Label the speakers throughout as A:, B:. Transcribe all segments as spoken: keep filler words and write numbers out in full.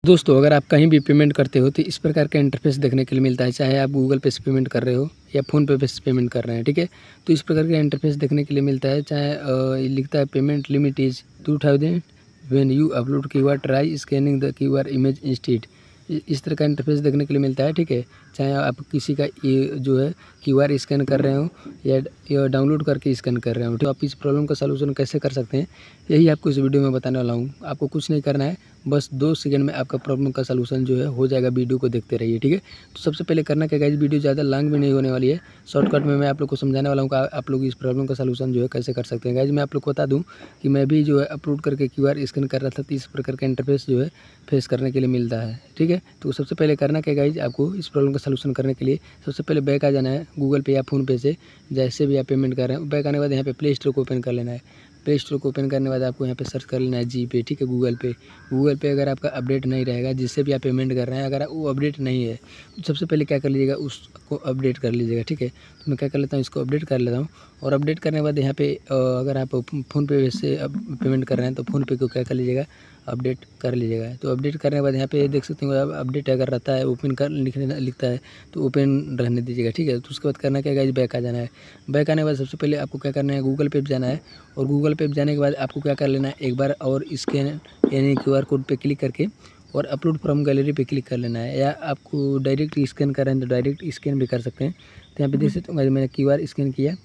A: दोस्तों, अगर आप कहीं भी पेमेंट करते हो तो इस प्रकार का इंटरफेस देखने के लिए मिलता है। चाहे आप गूगल पे से पेमेंट कर रहे हो या फ़ोन पे से पेमेंट कर रहे हैं, ठीक है। तो इस प्रकार का इंटरफेस देखने के लिए मिलता है। चाहे अ, ये लिखता है payment limit is two thousand when you upload QR try scanning the QR image instead. इस तरह का इंटरफेस देखने के लिए मिलता है, ठीक है। चाहे आप किसी का ये जो है क्यूआर स्कैन कर रहे हो या, या डाउनलोड करके स्कैन कर रहे हो, तो आप इस प्रॉब्लम का सलूशन कैसे कर सकते हैं, यही आपको इस वीडियो में बताने वाला हूँ। आपको कुछ नहीं करना है, बस दो सेकंड में आपका प्रॉब्लम का सलूशन जो है हो जाएगा। वीडियो को देखते रहिए, ठीक है। तो सबसे पहले करना क्या गाइस, वीडियो ज़्यादा लॉन्ग भी नहीं होने वाली है, शॉर्टकट में मैं आप लोग को समझाने वाला हूँ कि आप लोग इस प्रॉब्लम का सलूशन जो है कैसे कर सकते हैं। गाइस मैं आप लोग को बता दूँ कि मैं भी जो है अपलोड करके क्यूआर स्कैन कर रहा था, तो इस प्रकार का इंटरफेस जो है फेस करने के लिए मिलता है, ठीक है। तो सबसे पहले करना क्या गाइस, आपको इस प्रॉब्लम का सलूशन करने के लिए सबसे पहले बैक आ जाना है गूगल पे या फ़ोन पे से, जैसे भी आप पेमेंट कर रहे हैं। बैक आने के बाद यहाँ पे प्ले स्टोर को ओपन कर लेना है। प्ले स्टोर को ओपन करने के बाद आपको यहाँ पे सर्च कर लेना है जी पे, ठीक है। गूगल पे गूगल पे अगर आपका अपडेट नहीं रहेगा, जिससे भी आप पेमेंट कर रहे हैं, अगर वो अपडेट नहीं है तो सबसे पहले क्या कर लीजिएगा, उसको अपडेट कर लीजिएगा, ठीक है। तो मैं क्या कर लेता हूँ, इसको अपडेट कर लेता हूँ। और अपडेट करने के बाद यहाँ पे अगर आप फ़ोन पे से पेमेंट कर रहे हैं तो फ़ोन पे को क्या कर लीजिएगा, अपडेट कर लीजिएगा। तो अपडेट करने के बाद यहाँ पे देख सकते हो, अपडेट अगर रहता है ओपन कर लिखने लिखता है तो ओपन रहने दीजिएगा, ठीक है। तो उसके बाद करना क्या गाइस, बैक आ जाना है। बैक आने के बाद सबसे पहले आपको क्या करना है, गूगल पे जाना है। और गूगल पे जाने के बाद आपको क्या कर लेना है, एक बार और स्कैन यानी क्यूआर कोड पे क्लिक करके और अपलोड फ्रॉम गैलरी पे क्लिक कर लेना है। या आपको डायरेक्ट स्कैन कर रहे हैं तो डायरेक्ट स्कैन भी कर सकते हैं। तो यहाँ पे देख सकते हो मैंने क्यूआर स्कैन किया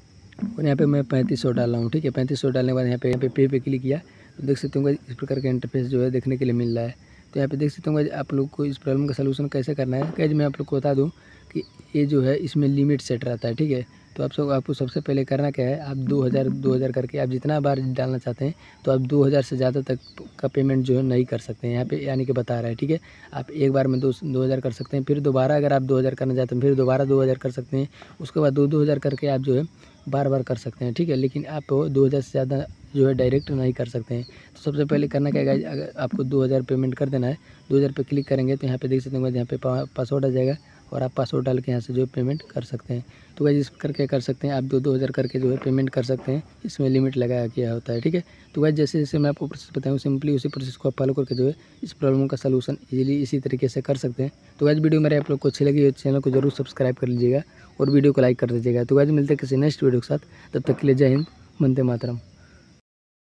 A: और यहाँ पे मैं पैंतीस सौ डाल रहा हूँ, ठीक है। पैंतीस सौ डालने के बाद यहाँ पे यहाँ पे पे पे क्लिक किया तो देख सकते होंगे इस प्रकार का इंटरफेस जो है देखने के लिए मिल रहा है। तो यहाँ पे देख सकते होंगे आप लोग को इस प्रॉब्लम का सलूशन कैसे करना है। कैसे मैं आप लोग को बता दूँ कि ये जो है इसमें लिमिट सेट रहता है, ठीक है। तो आप सब आपको सबसे पहले करना क्या है, आप दो हज़ार दो हज़ार करके आप जितना बार डालना चाहते हैं तो आप दो हज़ार से ज़्यादा तक का पेमेंट जो है नहीं कर सकते हैं यहाँ पे, यानी कि बता रहा है, ठीक है। आप एक बार में दो दो हज़ार कर सकते हैं, फिर दोबारा अगर आप दो हज़ार करना चाहते हैं फिर दोबारा दो हज़ार कर सकते हैं। उसके बाद दो दो हज़ार करके आप जो है बार बार कर सकते हैं, ठीक है। लेकिन आप दो हज़ार से ज़्यादा जो है डायरेक्ट नहीं कर सकते हैं। तो सबसे पहले करना क्या है, अगर आपको दो हज़ार पेमेंट कर देना है, दो हज़ार पे क्लिक करेंगे तो यहाँ पे देख सकते हैं यहाँ पे पासवर्ड आ जाएगा और आप पासवर्ड डाल के यहाँ से जो है पेमेंट कर सकते हैं। तो गाइस इस करके कर सकते हैं आप, दो दो हज़ार करके जो है पेमेंट कर सकते हैं। इसमें लिमिट लगाया गया होता है, ठीक है। तो गाइस जैसे जैसे मैं आपको प्रोसेस बताऊँ, सिंपली उसी प्रोसेस को आप फॉलो करके जो है इस प्रॉब्लम का सलूशन इजीली इसी तरीके से कर सकते हैं। तो गाइस वीडियो मेरे आप लोग को अच्छी लगी है, चैनल को जरूर सब्सक्राइब कर लीजिएगा और वीडियो को लाइक कर दीजिएगा। तो गाइस मिलते हैं किसी नेक्स्ट वीडियो के साथ, तब तक के लिए जय हिंद, वंदे मातरम।